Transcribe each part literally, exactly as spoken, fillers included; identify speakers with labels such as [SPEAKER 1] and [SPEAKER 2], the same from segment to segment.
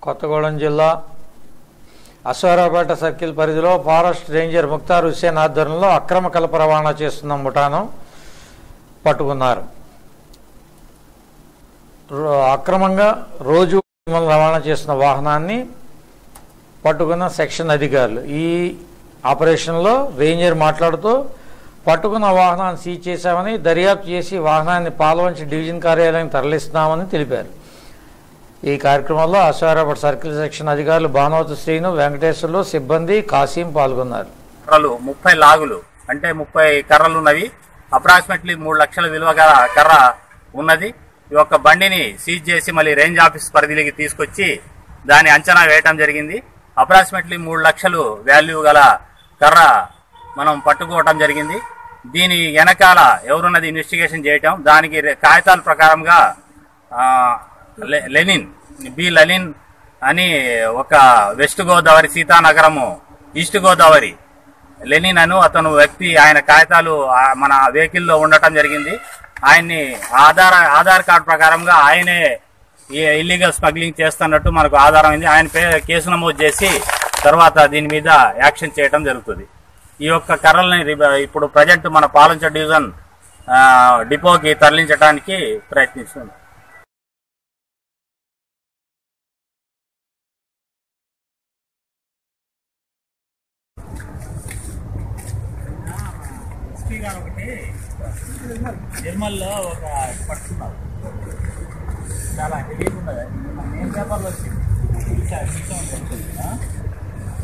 [SPEAKER 1] కొత్తగూడెం జిల్లా అశ్వారావుపేట సర్కిల్ పరిధిలో forest ranger Mukhtar Hussain ఆధ్వర్యంలో అక్రమ కలప రవాణా చేస్తున్న ముఠాను పట్టుకున్నారు. అక్రమంగా రోజు రవాణా చేస్తున్న వాహనాన్ని పట్టుకున్న సెక్షన్ అధికారులు. ఈ ఆపరేషన్లో రేంజర్ మాట్లాడుతూ పట్టుకున్న వాహనాన్ని సీజ్ చేశామని, దర్యాప్తు చేసి వాహనాన్ని పాలవంచి డివిజన్ కార్యాలయానికి తరలిస్తున్నామని తెలిపారు. ఈ కార్యక్రమంలో అశ్వారావుపేట సర్కిల్ సెక్షన్ అధికారులు భానువతి శ్రీను, వెంకటేశ్వర్లు, సిబ్బంది, కాసిం పాల్గొన్నారు.
[SPEAKER 2] కర్రలు ముప్పై లాగులు అంటే ముప్పై కర్రలు ఉన్నవి. అప్రాక్సిమేట్లీ మూడు లక్షల విలువ గల కర్ర ఉన్నది. ఈ యొక్క బండిని సీజ్ చేసి మళ్ళీ రేంజ్ ఆఫీస్ పరిధిలోకి తీసుకొచ్చి దాని అంచనా వేయటం జరిగింది. అప్రాక్సిమేట్లీ మూడు లక్షలు వాల్యూ గల కర్ర మనం పట్టుకోవటం జరిగింది. దీని వెనకాల ఎవరున్నది ఇన్వెస్టిగేషన్ చేయటం, దానికి కాగితాల ప్రకారంగా లెనిన్ బి లెనిన్ అని ఒక west Godavari Sitanagaram east Godavari Lenin అను అతను వ్యక్తి, ఆయన కాగితాలు మన వెహికల్లో ఉండటం జరిగింది. ఆయన్ని ఆధార్ ఆధార్ కార్డు ప్రకారంగా ఆయనే ఇల్లీగల్ స్మగ్లింగ్ చేస్తున్నట్టు మనకు ఆధారం అయింది. ఆయన కేసు నమోదు చేసి తర్వాత దీని మీద యాక్షన్ చేయడం జరుగుతుంది. ఈ యొక్క కర్రల్ని ఇప్పుడు ప్రజెంట్ మన పాలంచ డివిజన్ డిపోకి తరలించడానికి ప్రయత్నిస్తుంది. ఒకటి నిర్మల్లో ఒక పట్టుకున్నారు, చాలా హెవీ ఉన్నది. నేను పేపర్లో వచ్చింది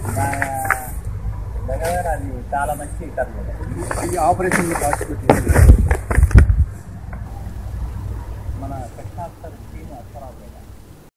[SPEAKER 2] దగ్గర, అది చాలా మంచి కర్మ.
[SPEAKER 3] ఈ ఆపరేషన్